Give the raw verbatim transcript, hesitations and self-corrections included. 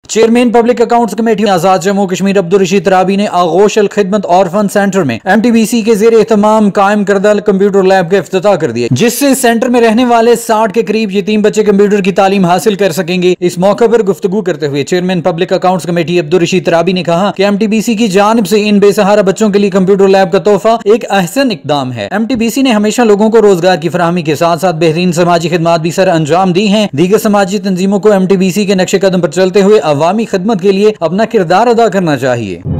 Chairman public accounts committee Azad Jammu Kashmir Abdul Rashid Tarabi ने Aghosh Al Khidmat orphan center में M T B C के जेर एहतमाम कायम करदा कंप्यूटर लैब का इफ्तिताह कर दिया, जिससे सेंटर में रहने वाले साठ के करीब यतीम बच्चे कंप्यूटर की तालीम हासिल कर सकेंगे। इस मौके पर गुफ्तगू करते हुए chairman public accounts committee Abdul Rashid Tarabi ने कहा कि एम टी बी सी की जानिब से इन बेसहारा बच्चों के लिए कंप्यूटर लैब का तोहफा एक अहसन इकदाम है। एम टी बी सी ने हमेशा लोगों को रोजगार की फराहमी के साथ साथ बेहतरीन समाजी खिदमात भी सर अंजाम दी है। दीगर समाजी तंजीमों को एम टी बी सी के नक्शे कदम पर चलते हुए अवामी खिदमत के लिए अपना किरदार अदा करना चाहिए।